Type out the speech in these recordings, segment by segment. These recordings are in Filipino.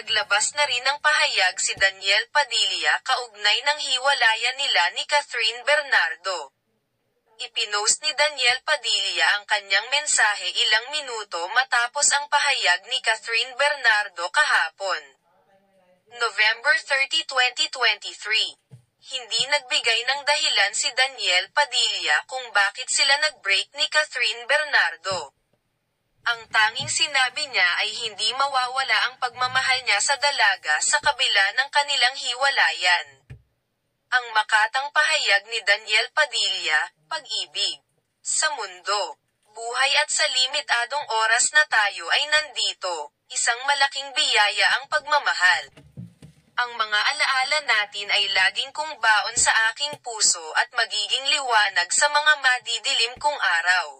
Naglabas na rin ng pahayag si Daniel Padilla kaugnay ng hiwalayan nila ni Catherine Bernardo. Ipinost ni Daniel Padilla ang kanyang mensahe ilang minuto matapos ang pahayag ni Catherine Bernardo kahapon, November 30, 2023. Hindi nagbigay ng dahilan si Daniel Padilla kung bakit sila nag-break ni Catherine Bernardo. Ang tanging sinabi niya ay hindi mawawala ang pagmamahal niya sa dalaga sa kabila ng kanilang hiwalayan. Ang makatang pahayag ni Daniel Padilla, pag-ibig sa mundo, buhay at sa limitadong oras na tayo ay nandito, isang malaking biyaya ang pagmamahal. Ang mga alaala natin ay laging kong baon sa aking puso at magiging liwanag sa mga madidilim kong araw.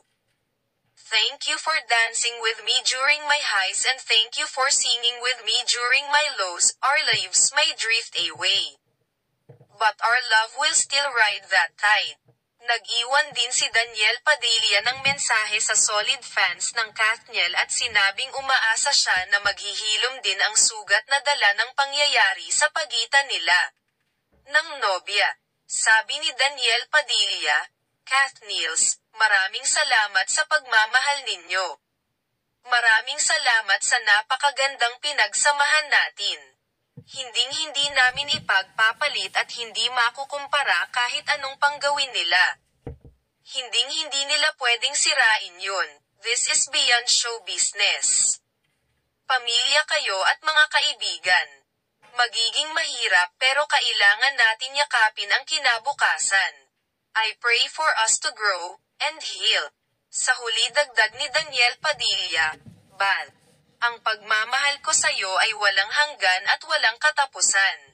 Thank you for dancing with me during my highs and thank you for singing with me during my lows. Our lives may drift away, but our love will still ride that tide. Nag-iwan din si Daniel Padilla ng mensahe sa solid fans ng Kathniel at sinabing umaasa siya na maghihilom din ang sugat na dala ng pangyayari sa pagitan nila ng nobya. Sabi ni Daniel Padilla, "Kathniels, maraming salamat sa pagmamahal ninyo. Maraming salamat sa napakagandang pinagsamahan natin. Hinding-hindi namin ipagpapalit at hindi makukumpara kahit anong panggawin nila. Hinding-hindi nila pwedeng sirain yun. This is beyond show business. Pamilya kayo at mga kaibigan. Magiging mahirap pero kailangan natin yakapin ang kinabukasan. I pray for us to grow and heal." Sa huli dagdag ni Daniel Padilla, "Bal, ang pagmamahal ko sa'yo ay walang hanggan at walang katapusan.